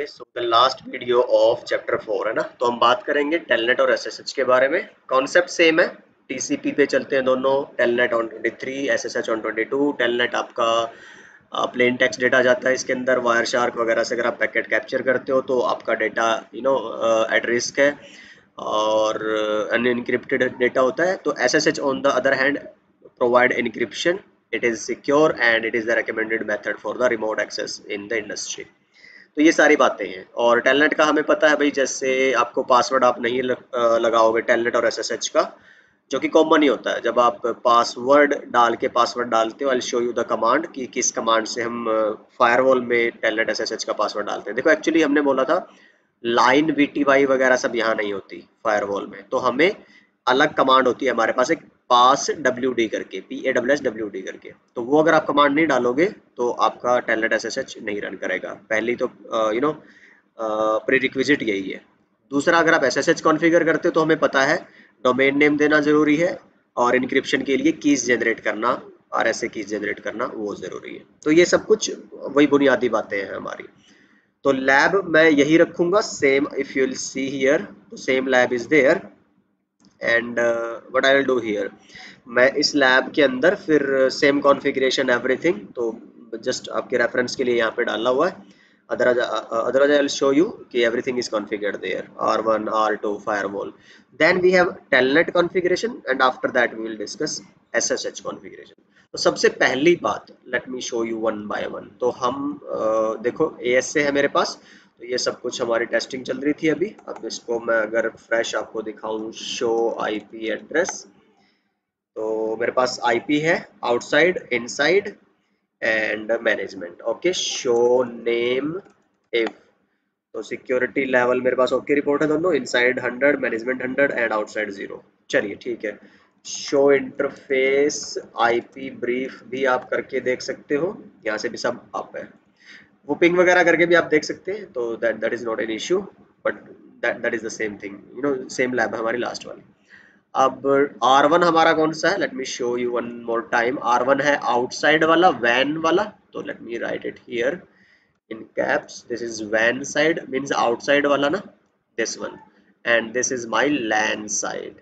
Okay, so the last video of chapter 4 है ना, तो हम बात करेंगे टेलनेट और एसएसएच के बारे में। कॉन्सेप्ट सेम है, टीसीपी पे चलते हैं दोनों। Telnet on 23, SSH on 22। Telnet आपका प्लेन टेक्स्ट डेटा जाता है इसके अंदर, वायर शार्क वगैरह से अगर आप पैकेट कैप्चर करते हो तो आपका डेटा एट रिस्क है और अनइनक्रिप्टेड डेटा होता है। तो SSH on the other hand provide encryption, it is secure and it is the recommended method for the remote access in the industry. तो ये सारी बातें हैं। और टेलनेट का हमें पता है भाई, जैसे आपको पासवर्ड आप नहीं लगाओगे टेलनेट और एसएसएच का, जो कि कॉमन ही होता है। जब आप पासवर्ड डाल के पासवर्ड डालते हो, I will show you the command कि किस कमांड से हम फायरवॉल में टेलनेट एसएसएच का पासवर्ड डालते हैं। देखो एक्चुअली हमने बोला था लाइन वीटीवाई वगैरह सब यहाँ नहीं होती फायरवॉल में, तो हमें अलग कमांड होती है हमारे पास, एक पास WD करके, PASSWD करके। तो वो अगर आप कमांड नहीं डालोगे तो आपका टेलनेट एसएसएच नहीं रन करेगा। पहली तो प्री रिक्विजिट यही है। दूसरा, अगर आप एसएसएच कॉन्फ़िगर करते हो तो हमें पता है डोमेन नेम देना जरूरी है और इनक्रिप्शन के लिए कीज जनरेट करना, RSA कीज जनरेट करना वो जरूरी है। तो ये सब कुछ वही बुनियादी बातें हैं हमारी। तो लैब मैं यही रखूंगा same, if you will see here, तो same lab is there and what I will do here, मैं इस लैब के अंदर फिर सेम कॉन्फ़िगरेशन एवरीथिंग, तो जस्ट आपके रेफरेंस के लिए यहाँ पे डाला हुआ है। otherwise I will show you कि everything is configured there, R1 R2 firewall, then we have telnet configuration and after that we will discuss SSH configuration। तो सबसे पहली बात, let me show you one by one। तो हम देखो ASA है मेरे पास, तो ये सब कुछ हमारी टेस्टिंग चल रही थी अभी। अब इसको मैं अगर फ्रेश आपको दिखाऊं, शो IP एड्रेस, तो मेरे पास IP है outside, inside and management. Okay, show name if, तो सिक्योरिटी लेवल मेरे पास ओके रिपोर्ट है दोनों, इनसाइड 100, मैनेजमेंट 100 एंड आउटसाइड 0। चलिए ठीक है। शो इंटरफेस IP ब्रीफ भी आप करके देख सकते हो, यहाँ से भी सब आप है। वो पिंग वगैरह करके भी आप देख सकते हैं, तो that is not an issue, but that is the same thing, same lab है हमारी लास्ट वाली। अब R1 हमारा कौन सा है, let me show you one more time. R1 है आउटसाइड वाला, वैन वाला, तो let me write it here in caps, this is वैन साइड मीन्स आउटसाइड वाला ना, this one, and this is my LAN side,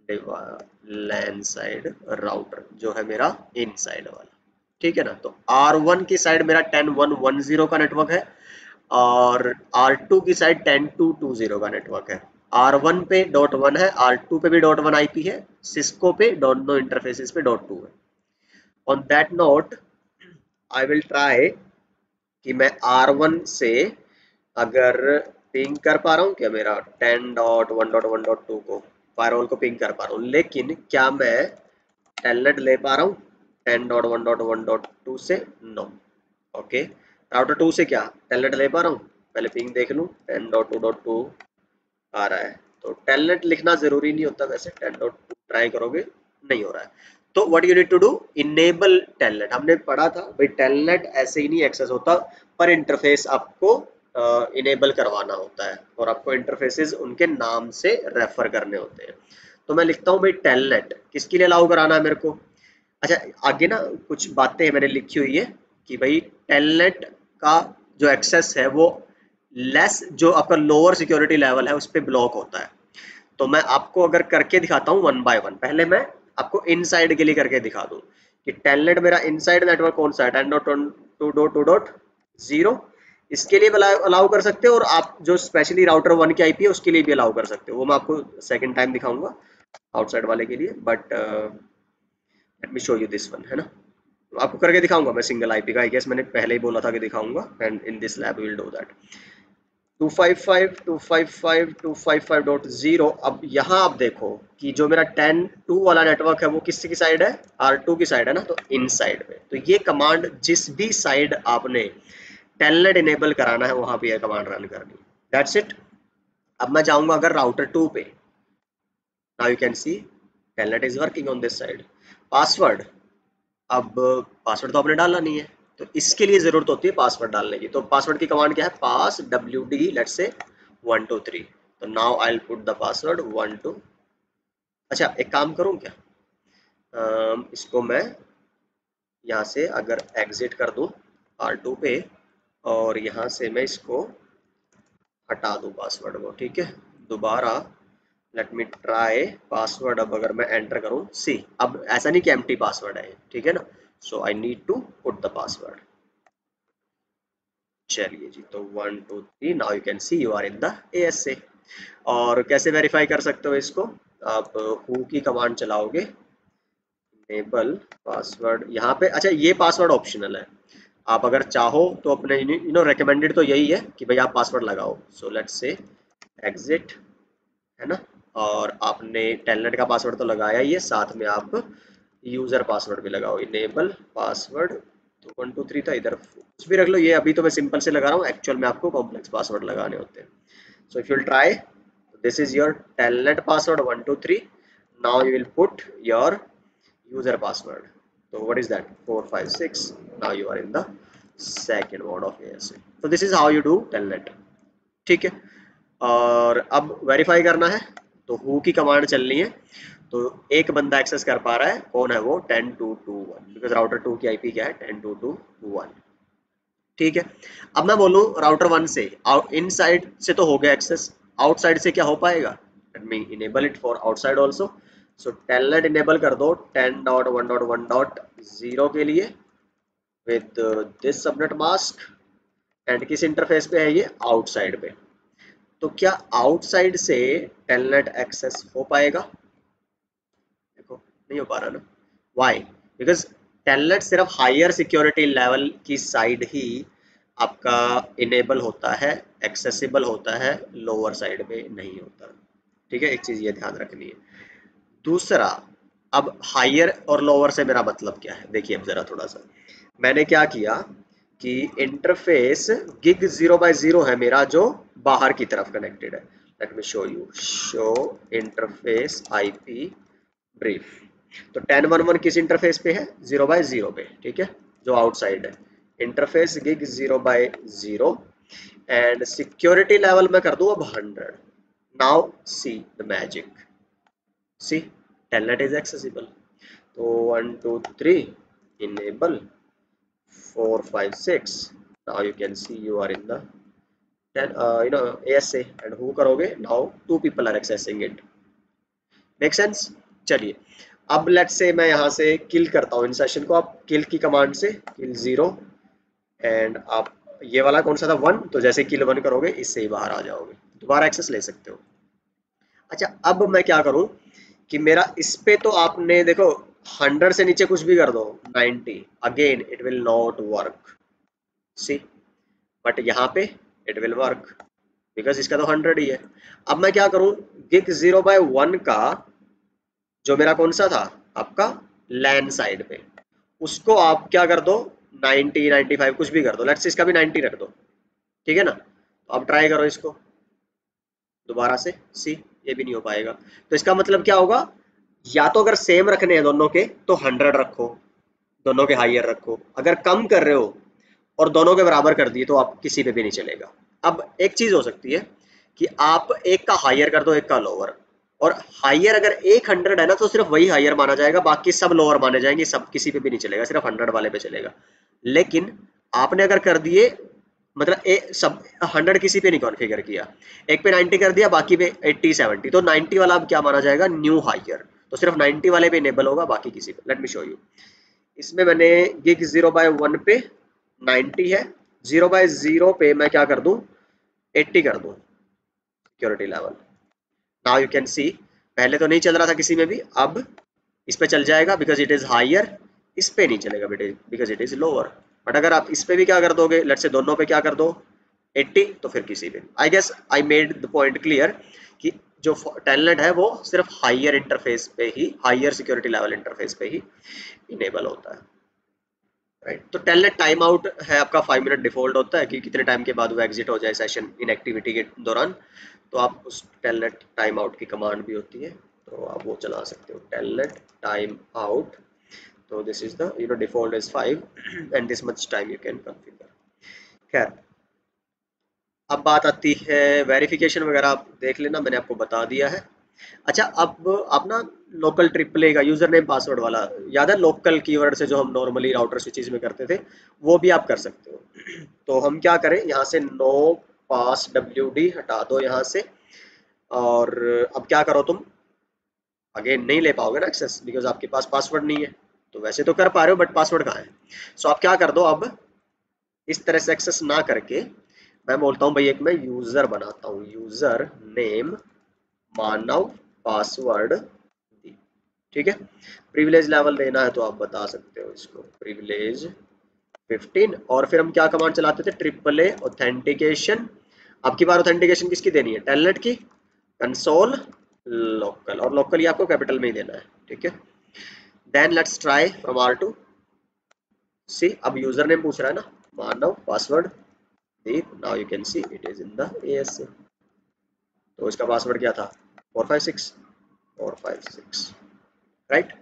LAN side router जो है मेरा इनसाइड वाला। ठीक है ना, तो R1 की साइड मेरा 10.1.10 का नेटवर्क है और R2 की साइड 10.2.20 का नेटवर्क है। R1 पे .1 है, R2 पे भी .1 IP है, सिस्को पे दोनों इंटरफेसेस पे .2 है। On that note I will try कि मैं R1 से अगर पिंग कर पा रहा हूँ क्या मेरा 10.1.1.2 को, फायरवॉल को पिंग कर पा रहा हूँ, लेकिन क्या मैं टेलनेट ले पा रहा हूँ 10.1.1.2 से? नो। ओके, राउटर 2 से क्या टेलनेट ले पा रहा हूँ? पहले पिंग देख लूँ, 10.2.2 आ रहा है। तो टेलनेट लिखना जरूरी नहीं होता, वैसे 10.2 ट्राई करोगे नहीं हो रहा है तो what you need to do, enable telnet. हमने पढ़ा था भाई टेलनेट ऐसे ही नहीं एक्सेस होता, पर इंटरफेस आपको इनेबल करवाना होता है और आपको इंटरफेसेस उनके नाम से रेफर करने होते हैं। तो मैं लिखता हूँ भाई टेलनेट किसके लिए अलाउ कराना है मेरे को। अच्छा, आगे ना कुछ बातें मैंने लिखी हुई है कि भाई टेलनेट का जो एक्सेस है वो लेस, जो आपका लोअर सिक्योरिटी लेवल है उस पर ब्लॉक होता है। तो मैं आपको अगर करके दिखाता हूँ वन बाय वन, पहले मैं आपको इनसाइड के लिए करके दिखा दूँ कि टेलनेट मेरा इनसाइड नेटवर्क कौन सा है, 10.2.2.0, इसके लिए भी अलाउ कर सकते हो और आप जो स्पेशली राउटर 1 की IP है उसके लिए भी अलाउ कर सकते हो। वो मैं आपको सेकेंड टाइम दिखाऊंगा आउटसाइड वाले के लिए, but let me show you this one, है ना। आपको करके दिखाऊंगा मैं सिंगल IP का, आई गेस मैंने पहले ही बोला था कि दिखाऊंगा, and in this lab we will do that. 255.255.0। अब यहाँ आप देखो कि जो मेरा 10.2 वाला नेटवर्क है वो किसकी साइड है, R2 की साइड है ना, तो इन साइड में। तो ये कमांड जिस भी साइड आपने टेलनेट इनेबल कराना है वहां पे ये कमांड रन करनी, दैट्स इट। अब मैं जाऊंगा अगर राउटर 2 पे, now you can see telnet is working on this side. Password, अब पासवर्ड तो आपने डाला नहीं है, तो इसके लिए जरूरत होती है पासवर्ड डालने की। तो पासवर्ड की कमांड क्या है, पास WD लेट्स से 123। तो now I will put the password 12। अच्छा, एक काम करूं क्या, इसको मैं यहाँ से अगर एग्जिट कर दूं R2 पे और यहाँ से मैं इसको हटा दूं पासवर्ड को, ठीक है। दोबारा लेट मी ट्राई पासवर्ड। अब अगर मैं एंटर करूं, सी अब ऐसा नहीं कि एम्प्टी पासवर्ड है, ठीक है ना। So I need to put the password. चलिए जी, तो 1 2 3 now you can see you are in the ASA। और कैसे वेरीफाई कर सकते हो इसको? आप हु की कमांड चलाओगे, इनेबल पासवर्ड यहाँ पे। अच्छा, ये पासवर्ड ऑप्शनल है, आप अगर चाहो तो अपने रिकमेंडेड तो यही है कि भाई आप पासवर्ड लगाओ। सो लेट्स से एग्जिट, है ना। और आपने टेलनेट का पासवर्ड तो लगाया ही है, साथ में आप यूजर पासवर्ड भी लगाओ, इनेबल पासवर्ड। तो 1 2 3 था, इधर कुछ भी रख लो। ये अभी तो मैं सिंपल से लगा रहा हूँ, एक्चुअल में आपको कॉम्प्लेक्स पासवर्ड लगाने होते हैं। So if you will try, this is your telnet password 1 2 3। Now you will put your user password. So what is that? 456. Now you are in the second mode of ASA. So this is how you do telnet, ठीक है। और अब verify करना है तो who की command चलनी है। तो एक बंदा एक्सेस कर पा रहा है, कौन है वो? 10.2.2.1, बिकॉज राउटर 2 की आईपी क्या है? 10.2.2.1, ठीक है। अब मैं बोलूं राउटर 1 से, इनसाइड से तो हो गया एक्सेस, आउटसाइड से क्या हो पाएगा? Let me enable it for outside also. So telnet enable कर दो 10.1.1.0 के लिए with this subnet mask. And किस इंटरफेस पे है ये? आउटसाइड पे। तो क्या आउटसाइड से टेलनेट एक्सेस हो पाएगा? देखो नहीं हो पा रहा ना। वाई? बिकॉज टेलनेट सिर्फ हायर सिक्योरिटी लेवल की साइड ही आपका इनेबल होता है, एक्सेसिबल होता है, लोअर साइड पे नहीं होता, ठीक है। एक चीज ये ध्यान रखनी है। दूसरा, अब हायर और लोअर से मेरा मतलब क्या है? देखिए अब जरा थोड़ा सा मैंने क्या किया कि इंटरफेस गिग 0/0 है मेरा, जो बाहर की तरफ कनेक्टेड है। Let me show you, show interface IP brief. तो 10.1.1 किस इंटरफेस पे है? 0/0 पे, ठीक है, जो आउटसाइड है। Interface gig 0/0 and security level में कर दूं अब 100। Now see the magic, see telnet is accessible। तो 1 2 3 enable 456। now you can see you are in the 10 ASA। and who करोगे? now 2 people are accessing it। Make sense? चलिए अब let's say मैं यहाँ से किल करता हूँ इन सेशन को। आप किल की कमांड से किल 0 एंड आप ये वाला कौन सा था? 1। तो जैसे किल 1 करोगे इससे ही बाहर आ जाओगे, दोबारा एक्सेस ले सकते हो। अच्छा, अब मैं क्या करूं कि मेरा इस पे तो आपने देखो 100 से नीचे कुछ भी कर दो 90, again it will not work, see. But यहाँ पे इट विल वर्क बिकॉज इसका तो 100 ही है। अब मैं क्या करूं, गिग 0/1 का जो मेरा कौन सा था आपका लैंड साइड पे, उसको आप क्या कर दो 90 95 कुछ भी कर दो। लेट्स इसका भी 90 रख दो, ठीक है ना। तो अब ट्राई करो इसको दोबारा से, सी ये भी नहीं हो पाएगा। तो इसका मतलब क्या होगा? या तो अगर सेम रखने हैं दोनों के तो 100 रखो, दोनों के हाइयर रखो। अगर कम कर रहे हो और दोनों के बराबर कर दिए तो आप किसी पे भी नहीं चलेगा। अब एक चीज हो सकती है कि आप एक का हाइयर कर दो एक का लोअर, और हाइयर अगर एक 100 है ना तो सिर्फ वही हाइयर माना जाएगा, बाकी सब लोअर माने जाएंगे, सब किसी पे भी नहीं चलेगा, सिर्फ 100 वाले पे चलेगा। लेकिन आपने अगर कर दिए मतलब सब 100 किसी पे नहीं कॉन्फ़िगर किया, एक पे 90 कर दिया, बाकी पे 80 70, तो 90 वाला अब क्या माना जाएगा? New higher. तो सिर्फ 90 वाले पे इनेबल होगा, बाकी किसी पे। Let me show you. इसमें मैंने गिग 0/1 पे 90 है, 0/0 पे मैं क्या कर दूं 80 कर दूं security level. Now you can see पहले तो नहीं चल रहा था किसी में भी, अब इस पे चल जाएगा बिकॉज इट इज हाइयर, इस पे नहीं चलेगा because it is lower. But अगर आप इस पे भी क्या कर दोगे, लेट्स से दोनों पे क्या कर दो 80, तो फिर किसी पे। I guess I made the point clear कि जो टेलनेट है वो सिर्फ हाइयर इंटरफेस पे ही, हाइयर सिक्योरिटी लेवल इंटरफेस पे ही इनेबल होता है, राइट। तो टेलनेट टाइम आउट है आपका 5 मिनट डिफॉल्ट होता है कि कितने टाइम के बाद वो एग्जिट हो जाए सेशन इन एक्टिविटी के दौरान। तो आप उस टेलनेट टाइम आउट की कमांड भी होती है, तो आप वो चला सकते हो, टेलनेट टाइम आउट। तो this is the default is 5 and this much time you can configure. खैर, अब बात आती है वेरिफिकेशन वगैरह, आप देख लेना, मैंने आपको बता दिया है। अच्छा, अब आप ना लोकल ट्रिपल का यूजर नेम पासवर्ड वाला याद है, लोकल कीवर्ड से जो हम नॉर्मली राउटर स्विचेस में करते थे, वो भी आप कर सकते हो। तो हम क्या करें, यहाँ से नो पास WD हटा दो यहाँ से। और अब क्या करो तुम, अगेन नहीं ले पाओगे ना एक्सेस, बिकॉज आपके पास पासवर्ड नहीं है। तो वैसे तो कर पा रहे हो बट पासवर्ड कहाँ है। सो आप क्या कर दो, अब इस तरह से एक्सेस ना करके मैं बोलता हूँ भाई एक मैं यूजर बनाता हूँ, यूजर नेम मानव पासवर्ड, ठीक है। प्रिविलेज लेवल देना है तो आप बता सकते हो इसको प्रिविलेज 15। और फिर हम क्या कमांड चलाते थे, ट्रिपल ए ऑथेंटिकेशन। अब की बार ऑथेंटिकेशन किसकी देनी है, टेलनेट की, कंसोल लोकल, और लोकल ही आपको कैपिटल में ही देना है, ठीक है। Then let's try from R2 see. अब यूजर नेम पूछ रहा है ना, Manav password Deep, now you can see it is in the ASA। तो इसका पासवर्ड क्या था, 456 राइट।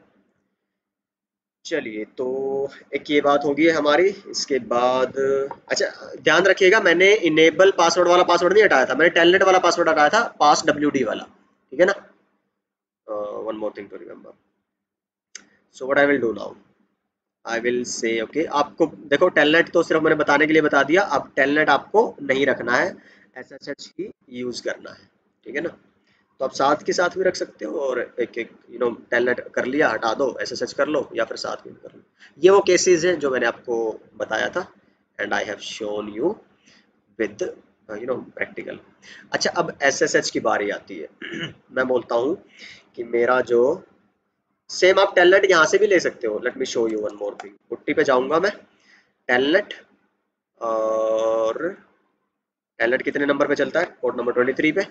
चलिए तो एक ये बात होगी हमारी। इसके बाद अच्छा ध्यान रखिएगा, मैंने इनेबल पासवर्ड वाला पासवर्ड नहीं हटाया था, मैंने टेलनेट वाला पासवर्ड हटाया था, पास WD वाला, ठीक है ना। One more thing to remember. So what I will do now, I will say okay, आपको देखो टेलनेट तो सिर्फ मैंने बताने के लिए बता दिया, अब टेलनेट आपको नहीं रखना है, SSH ही यूज करना है, ठीक है ना। तो आप साथ के साथ भी रख सकते हो, और एक एक टेलनेट कर लिया हटा दो, SSH कर लो, या फिर साथ में कर लो। ये वो केसेस हैं जो मैंने आपको बताया था, and I have shown you with practical. अच्छा अब SSH की बारी आती है मैं बोलता हूँ कि मेरा जो सेम, आप टेलनेट यहाँ से भी ले सकते हो, let me show you one more thing. PuTTY पे जाऊंगा मैं, टेलनेट, और टेलनेट कितने नंबर पे चलता है, पोर्ट नंबर 23 पे,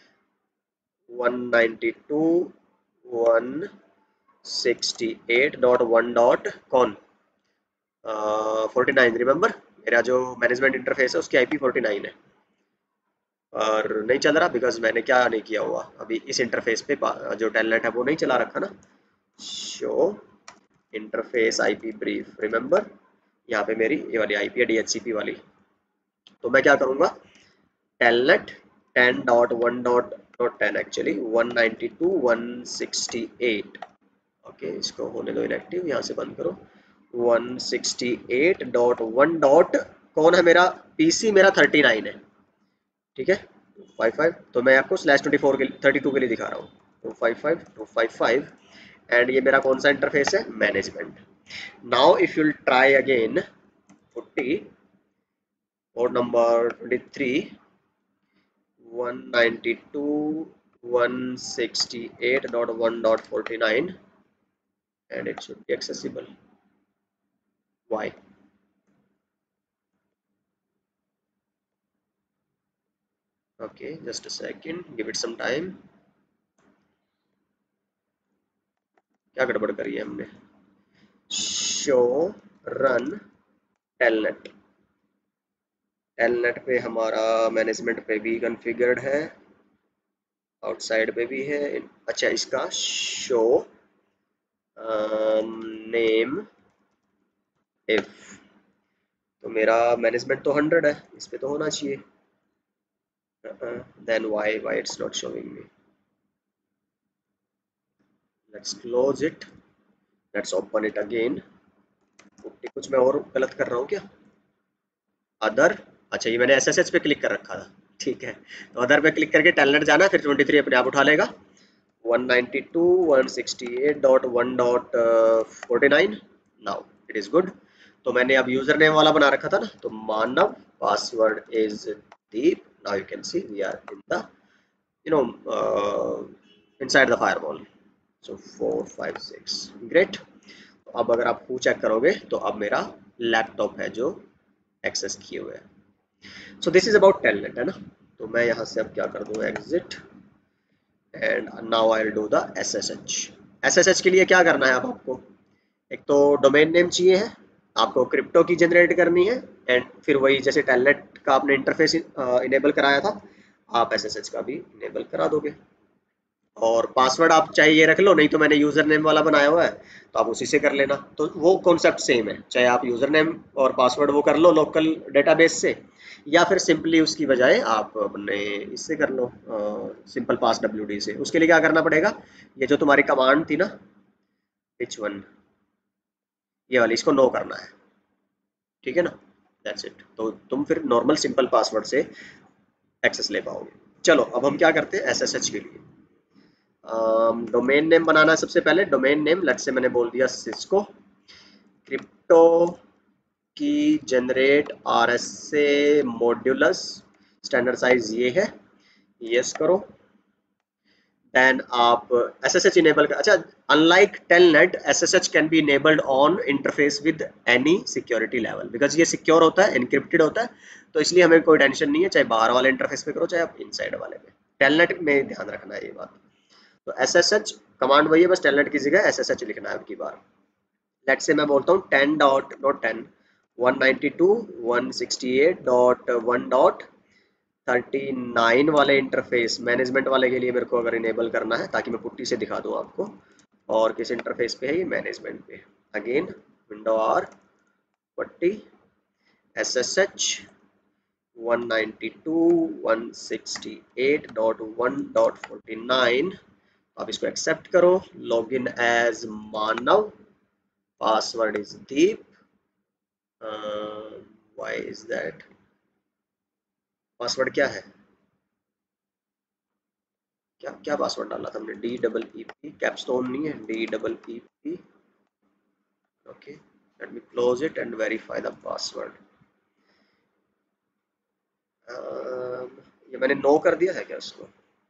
192.168.1 डॉट कौन 49, रिमेंबर मेरा जो मैनेजमेंट इंटरफेस है उसकी IP 49 है, और नहीं चल रहा बिकॉज मैंने क्या नहीं किया हुआ अभी इस इंटरफेस पे, जो टेलनेट है वो नहीं चला रखा ना। Show interface IP brief, remember यहाँ पे मेरी ये वाली IP है DHCP वाली। तो मैं क्या करूँगा, टेलनेट 10.1.10 एक्चुअली 192.168, ओके इसको होने दो इनएक्टिव, यहाँ से बंद करो। 168.1 डॉट कौन है मेरा, PC मेरा 39 है, ठीक है 55। तो मैं आपको /24 के 32 के लिए दिखा रहा हूँ, 255 एंड ये मेरा कौन सा इंटरफेस है, management. Now if you'll try again PuTTY port number 23 192.168.1.49 and it should be accessible. Why? Okay, just a second, give it some time. क्या गड़बड़ करी है हमने, शो रन टेलनेट, टेलनेट पे हमारा मैनेजमेंट पे भी कॉन्फ़िगर्ड है, आउटसाइड पे भी है। अच्छा इसका शो नेम इफ, तो मेरा मैनेजमेंट तो 100 है, इस पे तो होना चाहिए, then why it's not showing me. Let's close it, let's open it again. कुछ मैं और गलत कर रहा हूँ क्या, अदर, अच्छा ये मैंने SSH पे क्लिक कर रखा था, ठीक है। तो अदर पे क्लिक करके टेलनेट जाना, फिर 23 अपने आप उठा लेगा, 192.168.1.49 नाउ इट इज गुड। तो मैंने अब यूजर नेम वाला बना रखा था ना, तो Manav password is Deep, now you can see we are in the inside the firewall, so 456 great। अब अगर आप हु चेक करोगे तो अब मेरा लैपटॉप है जो एक्सेस किए हुए है। So this is about telnet है ना। तो मैं यहाँ से अब क्या कर दूँ, exit, and now I will do the SSH के लिए क्या करना है अब आपको, एक तो डोमेन नेम चाहिए है, आपको क्रिप्टो की जनरेट करनी है, एंड फिर वही जैसे टेलनेट का आपने इंटरफेस इनेबल कराया था, आप SSH का भी इनेबल करा दोगे। और पासवर्ड आप चाहे ये रख लो, नहीं तो मैंने यूजर नेम वाला बनाया हुआ है तो आप उसी से कर लेना। तो वो कॉन्सेप्ट सेम है, चाहे आप यूजर नेम और पासवर्ड वो कर लो लोकल डेटाबेस से, या फिर सिंपली उसकी बजाय आप अपने इससे कर लो, सिंपल पास WD से। उसके लिए क्या करना पड़ेगा, ये जो तुम्हारी कमांड थी ना, विच वन, ये वाली, इसको नो करना है, ठीक है ना, दैट्स इट। तो तुम फिर नॉर्मल सिंपल पासवर्ड से एक्सेस ले पाओगे। चलो अब हम क्या करते हैं एसएसएच के लिए डोमेन नेम बनाना है। सबसे पहले डोमेन नेम लेट्स से मैंने बोल दिया सिस्को क्रिप्टो की generate RSA modulus standard size ये है, यस करो। देन आप SSH इनेबल कर, अच्छा unlike telnet SSH can be enabled on interface with any security level because ये सिक्योर होता है, एनक्रिप्टेड होता है, तो इसलिए हमें कोई टेंशन नहीं है चाहे बाहर वाले इंटरफेस पे करो चाहे आप इनसाइड वाले पे। टेलनेट में ध्यान रखना है ये बात। तो SSH कमांड वही है, बस टेलनेट की जगह SSH लिखना है अब की बार। लेट से मैं बोलता हूँ 10 डॉट नॉट 10 192.168.1.39 वाले इंटरफेस मैनेजमेंट वाले के लिए मेरे को अगर इनेबल करना है ताकि मैं पुट्टी से दिखा दूँ आपको। और किस इंटरफेस पे है ये, मैनेजमेंट पे। Again window are PuTTY SSH 192.168.1.49। आप इसको एक्सेप्ट करो। Login as Manav, password is Deep. Why is that, password क्या है, क्या क्या पासवर्ड डाला था हमने, DEEP कैप्स्टोन नहीं है, DEEP। Okay let me close it and verify the password. ये मैंने नो कर दिया है क्या इसको,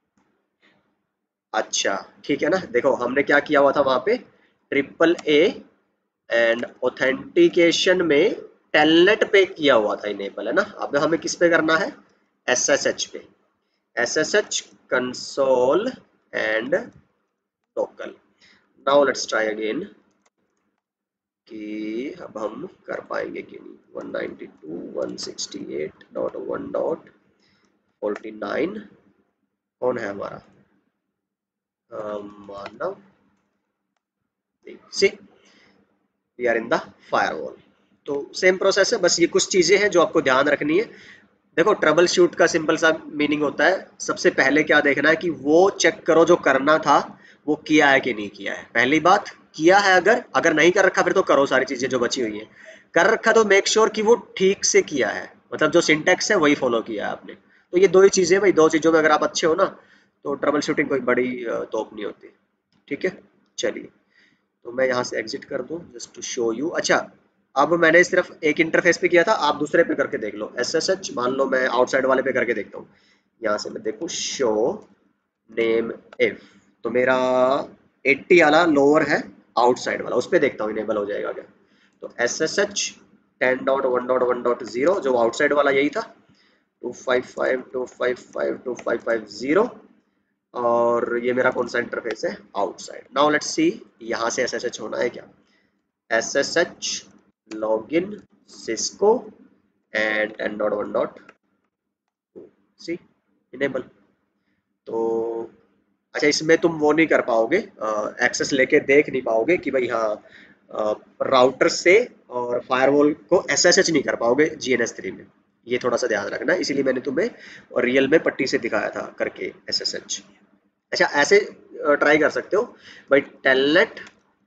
अच्छा ठीक है ना। देखो हमने क्या किया हुआ था वहां पे, AAA एंड ऑथेंटिकेशन में टेलनेट पे किया हुआ था इनेबल, है ना। अब हमें किस पे करना है, SSH पे। SSH console and local. Now let's try again कि अब हम कर पाएंगे कि नहीं। 192.168.1.49 कौन है हमारा, मानव। See we are in the firewall. तो सेम प्रोसेस है, बस ये कुछ चीजें हैं जो आपको ध्यान रखनी है। देखो ट्रबल शूट का सिंपल सा मीनिंग होता है, सबसे पहले क्या देखना है कि वो चेक करो जो करना था वो किया है कि नहीं किया है। पहली बात किया है, अगर अगर नहीं कर रखा फिर तो करो सारी चीजें जो बची हुई है। कर रखा तो मेक श्योर कि वो ठीक से किया है, मतलब जो सिंटेक्स है वही फॉलो किया है आपने। तो ये दो ही चीजें भाई, दो चीजों में अगर आप अच्छे हो ना तो ट्रबल शूटिंग कोई बड़ी तोप नहीं होती। ठीक है चलिए, तो मैं यहाँ से एग्जिट कर दूँ जस्ट टू शो यू। अच्छा अब मैंने सिर्फ एक इंटरफेस पे किया था, आप दूसरे पे करके देख लो। SSH मान लो मैं आउटसाइड वाले पे करके देखता हूँ। यहाँ से मैं देखूँ शो नेम इफ, तो मेरा 80 वाला लोअर है, आउटसाइड वाला उस पे देखता हूँ इनेबल हो जाएगा क्या। तो SSH 10.1.1.0 जो आउटसाइड वाला यही था, 255.255.255.0। और ये मेरा कौन सा इंटरफेस है, आउटसाइड। नाउ लेट्स सी यहाँ से SSH होना है क्या, SSH login Cisco and 10.1.2 C enable. तो अच्छा इसमें तुम वो नहीं कर पाओगे, एक्सेस लेके देख नहीं पाओगे कि भाई हाँ राउटर से और फायरवॉल को SSH नहीं कर पाओगे GNS3 में। ये थोड़ा सा ध्यान रखना, इसीलिए मैंने तुम्हें रियल में पट्टी से दिखाया था करके SSH। अच्छा ऐसे ट्राई कर सकते हो भाई, टेलनेट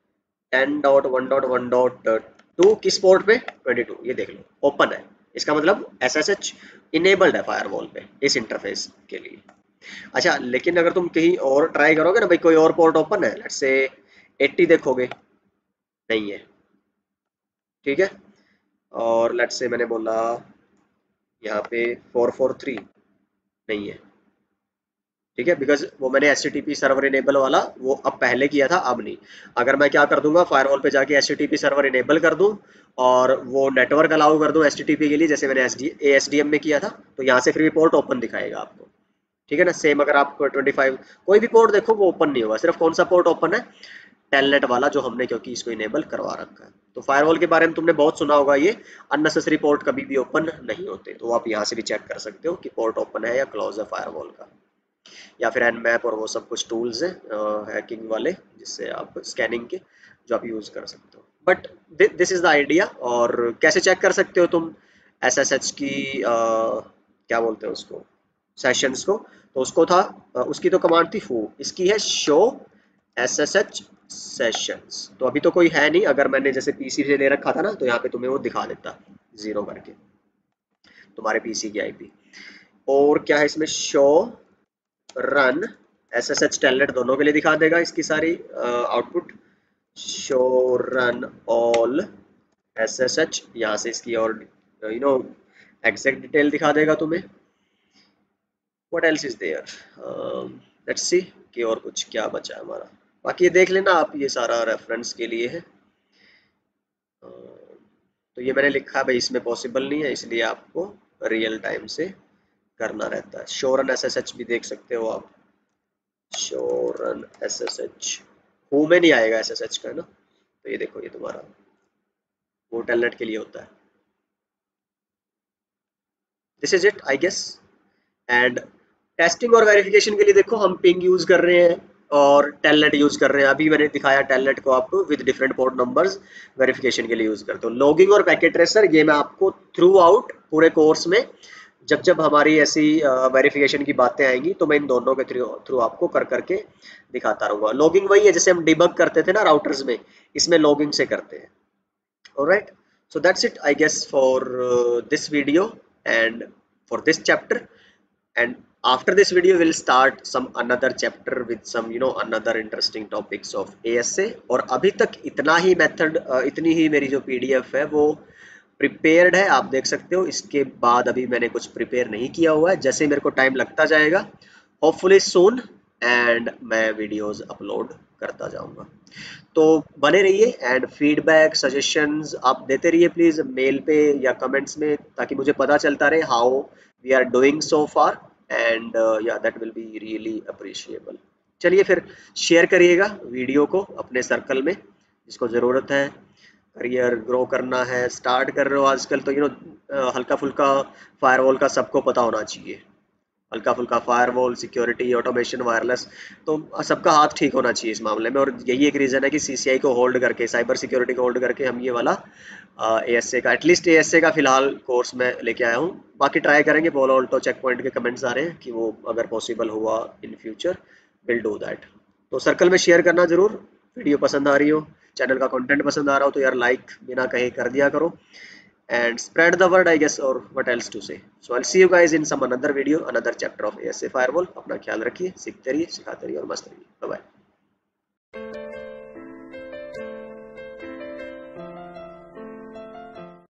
10.1.1.2 किस पोर्ट पे, 22, ये देख लो ओपन है, इसका मतलब SSH इनेबल्ड है फायरवॉल पे इस इंटरफेस के लिए। अच्छा लेकिन अगर तुम कहीं और ट्राई करोगे ना भाई, कोई और पोर्ट ओपन है, लेट्स से 80 देखोगे, नहीं है, ठीक है। और लेट्स से मैंने बोला यहाँ पे 443, नहीं है, ठीक है, बिकॉज वो मैंने HTTP सर्वर इनेबल वाला वो अब पहले किया था, अब नहीं। अगर मैं क्या कर दूंगा, फायरवॉल पे जाके HTTP सर्वर इनेबल कर दूं और वो नेटवर्क अलाउ कर दूं HTTP के लिए, जैसे मैंने ASDM में किया था, तो यहाँ से फिर भी पोर्ट ओपन दिखाएगा आपको। ठीक है ना, सेम अगर आप 25 कोई भी पोर्ट देखो वो ओपन नहीं होगा, सिर्फ कौन सा पोर्ट ओपन है, टेलनेट वाला जो हमने क्योंकि इसको इनेबल करवा रखा है। तो फायरवॉल के बारे में तुमने बहुत सुना होगा, ये अननेसेसरी पोर्ट कभी भी ओपन नहीं होते, तो आप यहाँ से भी चेक कर सकते हो कि पोर्ट ओपन है या क्लोज है फायरवॉल का। या फिर nmap और वो सब कुछ टूल्स हैं हैकिंग वाले जिससे आप स्कैनिंग के जो आप यूज़ कर सकते हो। But this is the idea. और कैसे चेक कर सकते हो तुम SSH की क्या बोलते हैं उसको, सेशंस को, तो उसको था उसकी तो कमांड थी foo, इसकी है शो SSH सेशंस। तो अभी तो कोई है नहीं, अगर मैंने जैसे PC से ले रखा था ना तो यहाँ पे तुम्हें वो दिखा देता 0 करके तुम्हारे PC की IP। और क्या है इसमें, शो रन SSH टेलनेट दोनों के लिए दिखा देगा इसकी सारी output. Show run all SSH, यहाँ से इसकी और यू नो एग्जैक्ट डिटेल दिखा देगा तुम्हें। What else is there, let's see कि और कुछ क्या बचा है हमारा। बाकी ये देख लेना आप, ये सारा रेफरेंस के लिए है। तो ये मैंने लिखा भाई इसमें पॉसिबल नहीं है, इसलिए आपको रियल टाइम से करना रहता है। शो रन SSH भी देख सकते हो आप, शो रन SSH हु में नहीं आएगा SSH का, है ना। तो ये देखो, ये तुम्हारा वो टेलनेट के लिए होता है। This is it I guess. And testing और वेरिफिकेशन के लिए देखो हम पिंग यूज कर रहे हैं और टेलनेट यूज कर रहे हैं। अभी मैंने दिखाया टेलनेट को आपको with different port numbers, verification के लिए यूज करते हो। लॉगिंग और पैकेट ट्रेसर ये मैं आपको थ्रू आउट पूरे कोर्स में जब जब हमारी ऐसी वेरिफिकेशन की बातें आएंगी तो मैं इन दोनों के थ्रू आपको कर करके दिखाता रहूंगा। लॉगिंग वही है जैसे हम डिबग करते थे ना राउटर्स में, इसमें लॉगिंग से करते हैं। Alright, so that's it I guess for this video and for this chapter, and after this video we'll start some another chapter with some another interesting topics of ASA। और अभी तक इतना ही method, इतनी ही मेरी जो PDF है वो prepared है, आप देख सकते हो। इसके बाद अभी मैंने कुछ प्रिपेयर नहीं किया हुआ है, जैसे मेरे को टाइम लगता जाएगा होपफुली सून एंड मैं वीडियोस अपलोड करता जाऊंगा। तो बने रहिए एंड फीडबैक सजेशंस आप देते रहिए प्लीज मेल पे या कमेंट्स में, ताकि मुझे पता चलता रहे how we are doing so far, and yeah that will be really appreciable. चलिए फिर शेयर करिएगा वीडियो को अपने सर्कल में जिसको ज़रूरत है। करियर ग्रो करना है, स्टार्ट कर रहे हो आजकल तो हल्का फुल्का फायरवॉल का सबको पता होना चाहिए। हल्का फुल्का फायरवॉल, सिक्योरिटी, ऑटोमेशन, वायरलेस, तो सबका हाथ ठीक होना चाहिए इस मामले में। और यही एक रीज़न है कि CCI को होल्ड करके, साइबर सिक्योरिटी को होल्ड करके हम ये वाला ASA का, एटलीस्ट ASA का फिलहाल कोर्स में लेके आया हूँ। बाकी ट्राई करेंगे। पोलो ऑल्टो चेक पॉइंट के कमेंट्स आ रहे हैं कि वो अगर पॉसिबल हुआ in future will do that. तो सर्कल में शेयर करना जरूर। वीडियो पसंद आ रही हो, चैनल का कंटेंट पसंद आ रहा हो तो यार लाइक बिना कहे कर दिया करो, and spread the word I guess, or what else to say. So I'll see you guys in some another video, another chapter of ASA firewall। अपना ख्याल रखिए, सीखते रहिए, सिखाते रहिए और मस्त रहिए। Bye bye.